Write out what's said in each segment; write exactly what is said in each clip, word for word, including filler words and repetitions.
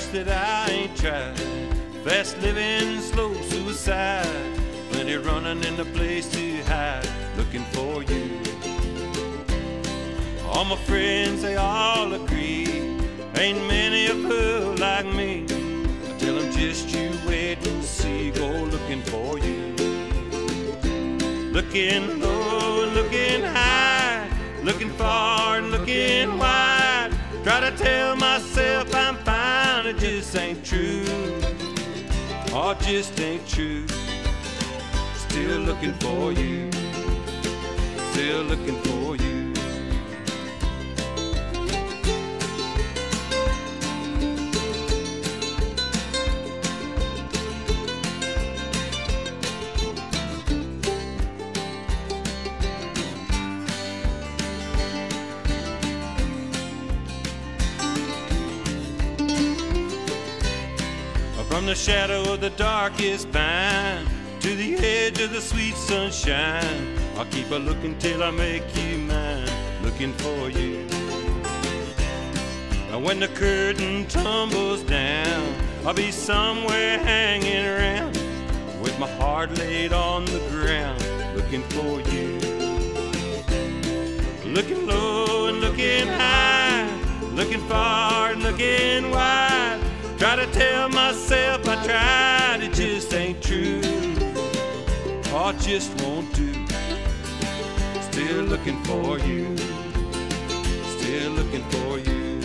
that I ain't tried. Fast living, slow suicide. Plenty running in the place to hide, looking for you. All my friends, they all agree, ain't many a fool like me. I tell them just you wait and see, go looking for you. Looking low and looking high, looking far and looking wide. Try to tell myself I'm fine, it just ain't true. Oh, it just ain't true. Still looking for you, still looking for you. From the shadow of the darkest pine to the edge of the sweet sunshine, I'll keep a looking till I make you mine, looking for you. And when the curtain tumbles down, I'll be somewhere hanging around with my heart laid on the ground, looking for you. Looking low and looking high, looking far and looking wide. Try to tell myself I tried, it just ain't true. Oh, it just won't do. Still looking for you, still looking for you.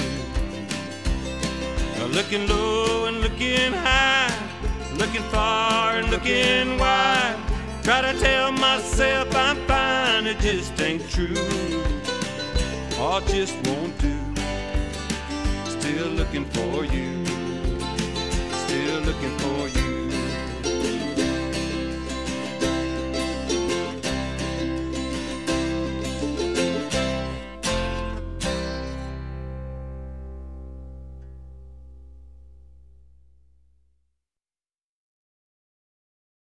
Now looking low and looking high, looking far and looking wide. Try to tell myself I'm fine, it just ain't true. Oh, it just won't do. Still looking for you, still looking for